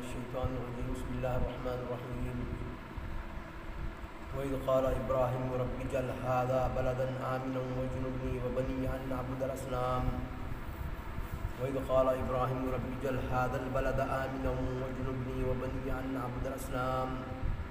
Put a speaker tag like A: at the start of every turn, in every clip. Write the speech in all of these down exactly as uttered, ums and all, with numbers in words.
A: الشیطان الرجیم بسم اللہ الرحمن الرحیم وَإِذْ قَالَ إِبْرَاهِيمُ رَبِّ اجْعَلْ هَٰذَا بَلَدًا آمِنًا وَاجْنُبْنِي وَبَنِيَّ أَن نَّعْبُدَ الْأَصْنَامَ وَإِذْ قَالَ إِبْرَاهِيمُ رَبِّ اجْعَلْ هَٰذَا الْبَلَدَ آمِنًا وَاجْنُبْنِي وَبَنِيَّ أَن نَّعْبُدَ الْأَصْنَامَ۔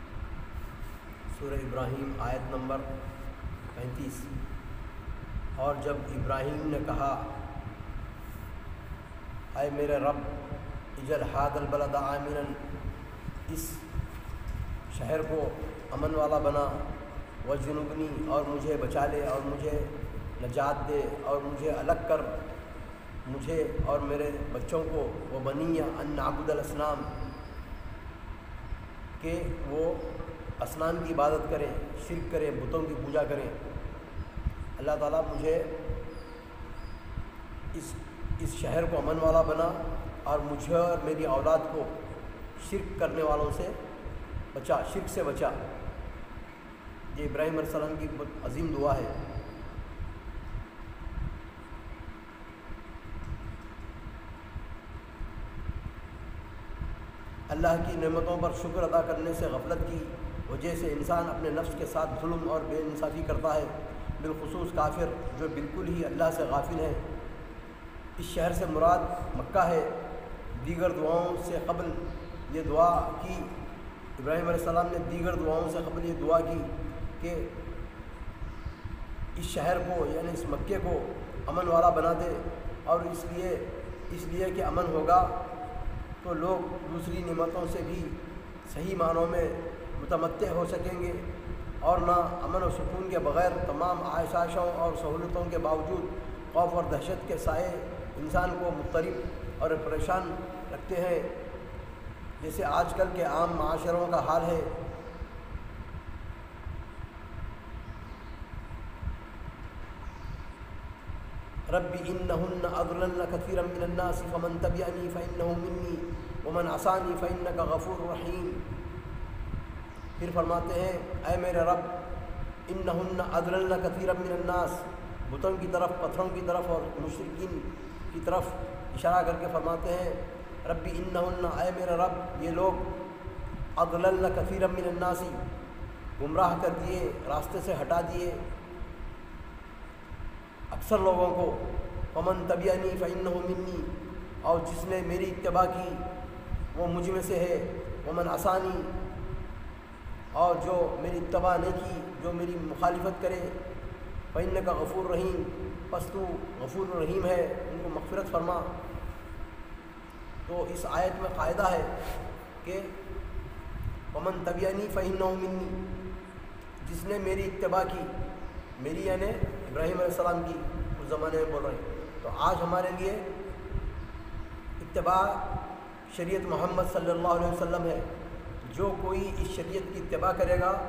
A: سورہ ابراہیم آیت نمبر پینتیس۔ اور جب ابراہیم نے کہا اے میرے رب اجعل هذا البلد آمنا، اس شہر کو امن والا بنا، وجنبنی اور مجھے بچا لے اور مجھے نجات دے اور مجھے الگ کر، مجھے اور میرے بچوں کو، وہ بنی ان نعبد الاصنام، کہ وہ اصنام کی عبادت کریں، شرک کریں، بتوں کی پوجا کریں۔ اللہ تعالیٰ مجھے اس اس شہر کو امن والا بنا اور مجھے اور میری اولاد کو شرک کرنے والوں سے بچا، شرک سے بچا۔ یہ ابراہیم علیہ السلام کی بہت عظیم دعا ہے۔ اللہ کی نعمتوں پر شکر ادا کرنے سے غفلت کی وجہ سے انسان اپنے نفس کے ساتھ ظلم اور بے انصافی کرتا ہے، بالخصوص کافر جو بالکل ہی اللہ سے غافل ہے۔ اس شہر سے مراد مکہ ہے۔ دیگر دعاؤں سے قبل یہ دعا کی، ابراہیم علیہ السلام نے دیگر دعاؤں سے قبل یہ دعا کی کہ اس شہر کو یعنی اس مکے کو امن والا بنا دے، اور اس لیے اس لیے کہ امن ہوگا تو لوگ دوسری نعمتوں سے بھی صحیح معنوں میں متمتع ہو سکیں گے، اور نہ امن و سکون کے بغیر تمام آسائشوں اور سہولتوں کے باوجود خوف اور دہشت کے سائے انسان کو مضطرب اور پریشان رکھتے ہیں، جیسے آج کل کے عام معاشروں کا حال ہے۔ رب انہن اضللن کثیرا من الناس فمن تبعنی فانہ منی ومن عصانی فانک غفور رحیم۔ پھر فرماتے ہیں اے میرے رب انہن اضللن کثیرا من الناس، بتوں کی طرف، پتھروں کی طرف اور مشرکین کی طرف اشارہ کر کے فرماتے ہیں رب انہن، اے میرے رب یہ لوگ اضللن کثیرا من الناس، گمراہ کر دیے، راستے سے ہٹا دیے اکثر لوگوں کو، فمن تبعنی فانہ منی، اور جس نے میری اتباع کی وہ مجھ میں سے ہے، ومن عصانی، اور جو میری اتباع نہیں کی، جو میری مخالفت کرے، فإنک غفور رحیم، پس تو غفور رحیم ہے، ان کو مغفرت فرما۔ تو اس آیت میں قاعدہ ہے کہ ومن تبعنی فإنہ منی، جس نے میری اتباع کی، میری یعنی ابراہیم علیہ السلام کی اس زمانے میں بول رہے ہیں۔ تو آج ہمارے لیے اتباع شریعت محمد صلی اللہ علیہ وسلم ہے۔ جو کوئی اس شریعت کی اتباع کرے گا،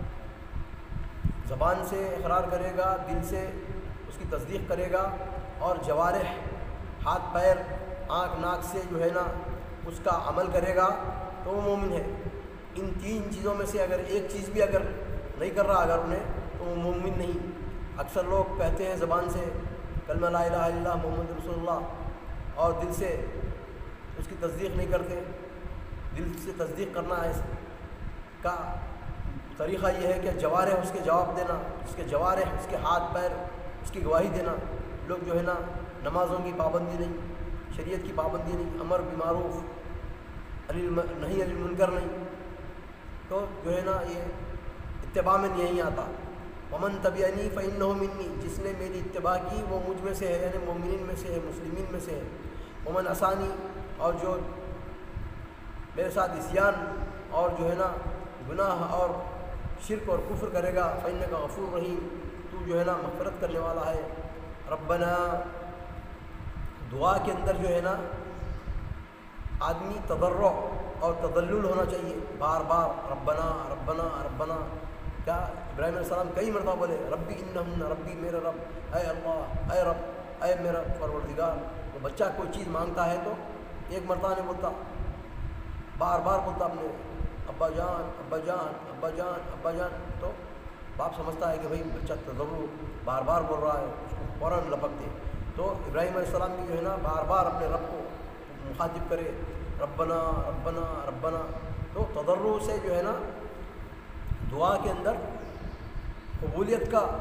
A: زبان سے اقرار کرے گا، دل سے اس کی تصدیق کرے گا، اور جوارح، ہاتھ پیر، آنکھ ناک سے جو ہے نا اس کا عمل کرے گا تو وہ مومن ہے۔ ان تین چیزوں میں سے اگر ایک چیز بھی اگر نہیں کر رہا اگر انہیں، تو وہ مومن نہیں۔ اکثر لوگ کہتے ہیں زبان سے کلمہ لا الہ الا اللہ محمد رسول اللہ، اور دل سے اس کی تصدیق نہیں کرتے۔ دل سے تصدیق کرنا ہے اس کا طریقہ یہ ہے کہ جوارح اس کے جواب دینا، اس کے جوارح، اس کے ہاتھ پیر اس کی گواہی دینا۔ لوگ جو ہے نا نمازوں کی پابندی نہیں، شریعت کی پابندی نہیں، امر بالمعروف نہیں عن المنکر نہیں، تو جو ہے نا یہ اتباع میں نہیں آتا۔ ومن تبعنی فإنہ منی، جس نے میری اتباع کی وہ مجھ میں سے ہے، یعنی مومنین میں سے ہے، مسلمین میں سے ہے۔ ومن عصانی، اور جو میرے ساتھ عصیان اور جو ہے نا گناہ اور شرک اور کفر کرے گا، فإنک غفور رحیم، تو جو ہے نا مغفرت کرنے والا ہے۔ ربنا، دعا کے اندر جو ہے نا آدمی تضرع اور تذلل ہونا چاہیے، بار بار ربنا ربنا ربنا۔ کیا ابراہیم علیہ السلام کئی مرتبہ بولے ربی انہن، ربی میرے رب، اے اللہ، اے رب، اے میرا پروردگار۔ تو بچہ کوئی چیز مانگتا ہے تو ایک مرتبہ نہیں بولتا، بار بار بولتا اپنے ابا جان ابا جان ابا جان ابا جان۔ تو باپ سمجھتا ہے کہ بھائی بچہ تضرع بار بار بول رہا ہے، اس کو فوراً لپک دے۔ تو ابراہیم علیہ السلام بھی جو ہے نا بار بار اپنے رب کو مخاطب کرے، ربنا ربنا ربنا. تو تضرع سے جو ہے نا دعا کے اندر قبولیت کا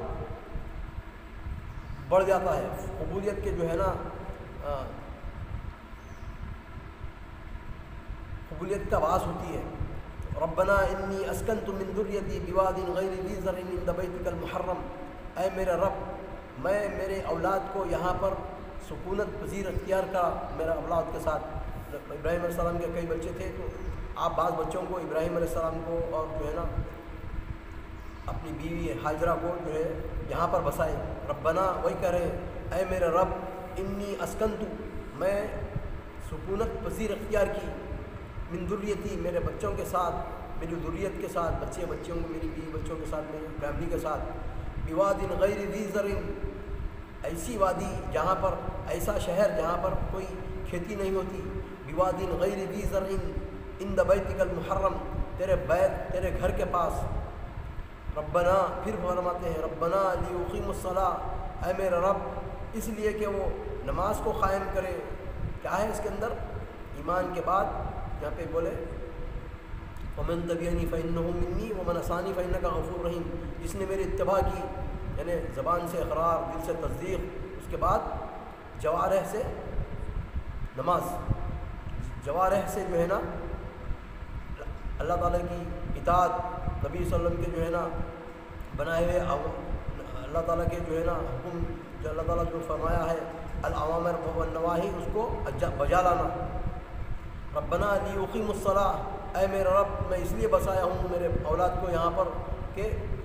A: بڑھ جاتا ہے، قبولیت کے جو ہے نا قبولیت کا باعث ہوتی ہے. ربنا انی اسکنت من ذریتی بواد غیر ذی زرع عند بیتک المحرم. اے میرے رب، میں میرے اولاد کو یہاں پر سکونت پذیر اختیار کرا میرا اولاد کے ساتھ. ابراہیم علیہ السلام کے کئی بچے تھے، تو آپ بعض بچوں کو ابراہیم علیہ السلام کو اور جو ہے نا اپنی بیوی حاجرہ کو جو ہے یہاں پر بسائے. ربنا وہی کہہ رہے ہیں اے میرے رب، انی اسکنت، میں سکونت پذیر اختیار کی، من ذریتی، میرے بچوں کے ساتھ، میری ذریت کے ساتھ، بچے بچوں کو، میری بیوی بچوں کے ساتھ، میری فیملی کے ساتھ، بواد غیر ذی زرع، ایسی وادی جہاں پر، ایسا شہر جہاں پر کوئی کھیتی نہیں ہوتی، بواد غیر ذی زرع عند بیتک المحرم، تیرے بیت، تیرے گھر کے پاس. ربنا، پھر فرماتے ہیں ربنا لیقیموا الصلاۃ، اے میرے رب، اس لیے کہ وہ نماز کو قائم کرے. کیا ہے اس کے اندر؟ ایمان کے بعد یہاں پہ بولے ومن تبعنی فإنہ منی ومن عصانی فإنک غفور رحیم. جس نے میری اتباع کی، یعنی زبان سے اقرار، دل سے تصدیق، اس کے بعد جوارح سے نماز، جوارح سے جو ہے نا اللہ تعالیٰ کی اطاعت، نبی صلی اللہ علیہ وسلم کے جو ہے نا بنائے ہوئے اللہ تعالیٰ کے جو ہے نا حکم، جو اللہ تعالیٰ جو فرمایا ہے الاوامر والنواہی، اس کو بجا لانا. ربنا لیقیموا الصلاۃ، اے میرے رب، میں اس لیے بسایا ہوں میرے اولاد کو یہاں پر کہ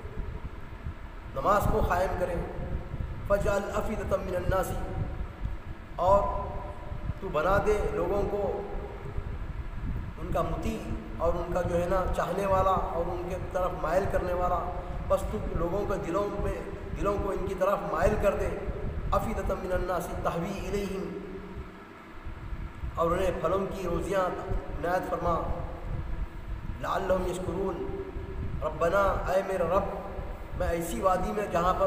A: نماز کو قائم کریں. فاجعل افئدۃ من الناس، اور تو بنا دے لوگوں کو ان کا مطیع اور ان کا جو ہے نا چاہنے والا اور ان کے طرف مائل کرنے والا. بس تو لوگوں کے دلوں میں دلوں کو ان کی طرف مائل کر دے. افئدۃ من الناس تہوی الیہم، اور انہیں پھلوں کی روزیاں عنایت فرما. لعلہم یشکرون. ربنا، اے میرے رب، میں ایسی وادی میں جہاں پر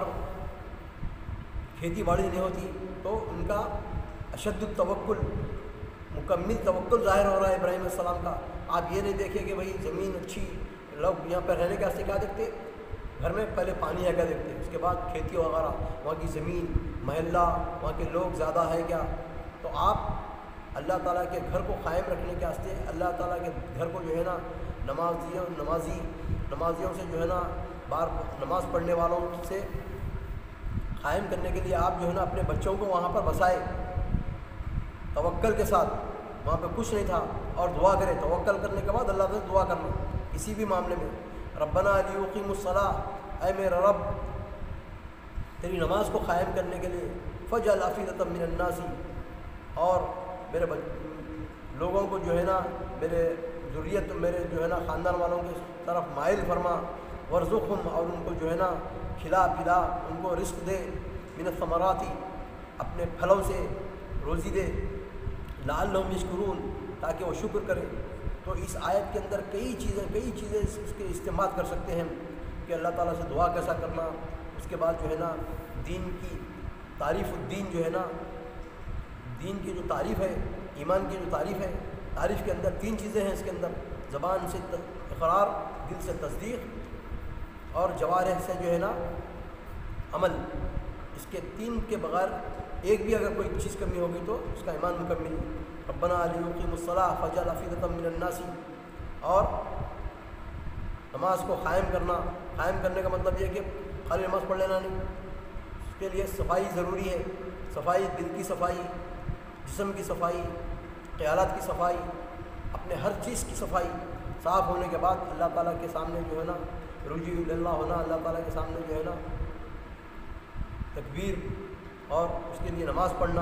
A: کھیتی باڑی نہیں ہوتی، تو ان کا اشد التوکل، مکمل توکل ظاہر ہو رہا ہے ابراہیم علیہ السلام کا. آپ یہ نہیں دیکھیں کہ بھئی زمین اچھی، لوگ یہاں پہ رہنے کے واسطے کیا دیکھتے، گھر میں پہلے پانی ہے کیا دیکھتے، اس کے بعد کھیتی وغیرہ، وہاں کی زمین، محلہ، وہاں کے لوگ زیادہ ہے کیا. تو آپ اللہ تعالیٰ کے گھر کو قائم رکھنے کے واسطے، اللہ تعالیٰ کے گھر کو جو ہے نا نمازیوں نمازی نمازیوں سے جو ہے نا بار نماز پڑھنے والوں سے قائم کرنے کے لیے آپ جو ہے نا اپنے بچوں کو وہاں پر بسائے توکل کے ساتھ. وہاں پہ کچھ نہیں تھا، اور دعا کرے. توکل کرنے کے بعد اللہ سے دعا کرنا کسی بھی معاملے میں. ربنا لیقیموا الصلاۃ، اے میرا رب، تیری نماز کو قائم کرنے کے لیے فاجعل افئدۃ من الناس، اور میرے لوگوں کو جو ہے نا، میرے ذریت، میرے جو ہے نا خاندان والوں کی طرف مائل فرما. ورزقہم، اور ان کو جو ہے نا کھلا پلا، ان کو رزق دے. من الثمرات، اپنے پھلوں سے روزی دے. لعلہم یشکرون، تاکہ وہ شکر کرے. تو اس آیت کے اندر کئی چیزیں کئی چیزیں اس کے استعمال کر سکتے ہیں کہ اللہ تعالیٰ سے دعا کیسا کرنا. اس کے بعد جو ہے نا دین کی تعریف، الدین جو ہے نا دین کی جو تعریف ہے، ایمان کی جو تعریف ہے، تعریف کے اندر تین چیزیں ہیں اس کے اندر: زبان سے اقرار، دل سے تصدیق، اور جوارح سے جو ہے نا عمل. اس کے تین کے بغیر ایک بھی اگر کوئی چیز کمی ہوگی تو اس کا ایمان مکمل. ربنا لیقیموا الصلاۃ فاجعل افئدۃ من الناس، اور نماز کو قائم کرنا. قائم کرنے کا مطلب یہ کہ خالی نماز پڑھ لینا نہیں، اس کے لیے صفائی ضروری ہے. صفائی، دل کی صفائی، جسم کی صفائی، خیالات کی صفائی، اپنے ہر چیز کی صفائی. صاف ہونے کے بعد اللہ تعالیٰ کے سامنے جو ہے نا رجوع اللہ ہونا، اللہ تعالیٰ کے سامنے جو ہے نا تکبیر، اور اس کے لیے نماز پڑھنا.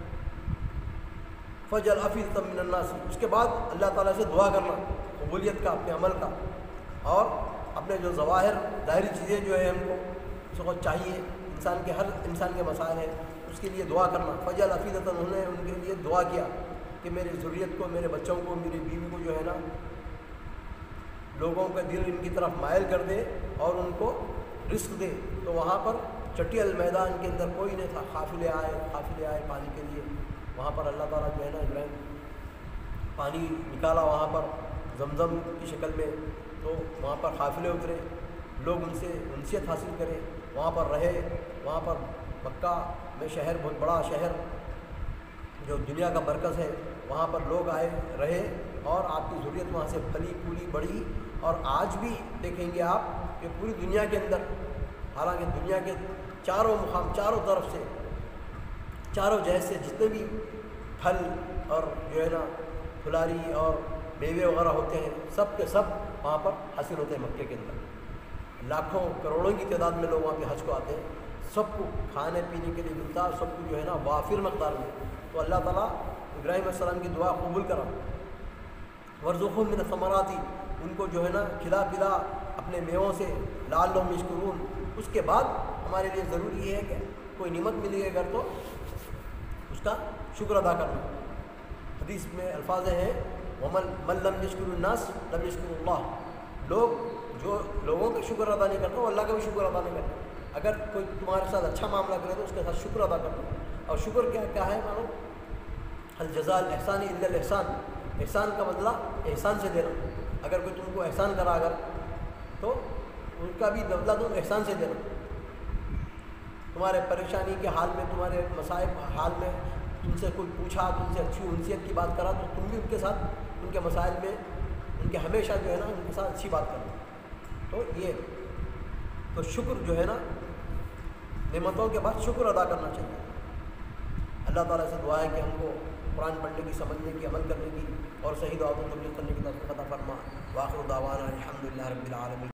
A: فاجعل افئدۃ من الناس، اس کے بعد اللہ تعالیٰ سے دعا کرنا قبولیت کا، اپنے عمل کا، اور اپنے جو ظواہر ظاہری چیزیں جو ہے ہم کو اس کو چاہیے، انسان کے ہر انسان کے مسائل ہیں، اس کے لیے دعا کرنا. فاجعل افئدۃ، انہوں نے ان کے لیے دعا کیا کہ میری ذریت کو، میرے بچوں کو، میری بیوی کو جو ہے نا لوگوں کا دل ان کی طرف مائل کر دے اور ان کو رزق دے. تو وہاں پر چٹیل میدان کے اندر کوئی نہیں تھا، قافلے آئے قافلے آئے پانی کے لیے. وہاں پر اللہ تعالیٰ جو ہے نا ابراہیم پانی نکالا وہاں پر زمزم کی شکل میں، تو وہاں پر قافلے اترے، لوگ ان سے انسیت حاصل کریں، وہاں پر رہے، وہاں پر مکہ میں شہر بہت بڑا شہر جو دنیا کا مرکز ہے، وہاں پر لوگ آئے رہے اور آپ کی ضروریت وہاں سے پھلی پھولی بڑھی. اور آج بھی دیکھیں گے آپ کہ پوری دنیا کے اندر، حالانکہ دنیا کے چاروں مقام چاروں طرف سے چاروں جہت سے جتنے بھی پھل اور جو ہے نا پھلاری اور میوے وغیرہ ہوتے ہیں، سب کے سب وہاں پر حاصل ہوتے ہیں مکے کے اندر. لاکھوں کروڑوں کی تعداد میں لوگ وہاں پہ حج کو آتے ہیں، سب کو کھانے پینے کے لیے ملتا ہے، سب کو جو ہے نا وافر مقدار میں. تو اللہ تعالیٰ ابراہیم علیہ السلام کی دعا قبول کرا، وارزقہم من الثمرات، ان کو جو ہے نا کھلا پلا اپنے میووں سے، لعلہم یشکرون. اس کے بعد ہمارے لیے ضروری یہ ہے کہ کوئی نعمت ملی ہے اگر تو اس کا شکر ادا کرنا. حدیث میں الفاظ ہیں ومن من لم یشکر الناس لم یشکر اللہ. لوگ جو لوگوں کا شکر ادا نہیں کرتا وہ اللہ کا بھی شکر ادا نہیں کرتا. اگر کوئی تمہارے ساتھ اچھا معاملہ کرے تو اس کے ساتھ شکر ادا کرنا. اور شکر کیا کیا ہے معلوم؟ الجزاء الاحسان الا الاحسان. احسان کا بدلہ احسان سے دینا. اگر کوئی تم کو احسان کرا اگر تو ان کا بھی بدلہ تم احسان سے دینا. تمہارے پریشانی کے حال میں، تمہارے مصائب حال میں تم سے کوئی پوچھا، تم سے اچھی انسیت کی بات کرا تو تم بھی ان کے ساتھ ان کے مسائل میں ان کے ہمیشہ جو ہے نا ان کے ساتھ اچھی بات کرنا. تو یہ تو شکر جو ہے نا نعمتوں کے بعد شکر ادا کرنا چاہیے. اللہ تعالیٰ سے دعا ہے کہ ہم کو قرآن پڑھنے کی، سمجھنے کی، عمل کرنے کی اور صحیح دعوت و تبلیغ کرنے کی توفیق عطا فرما. وآخر دعوانا الحمد للہ رب العالمین.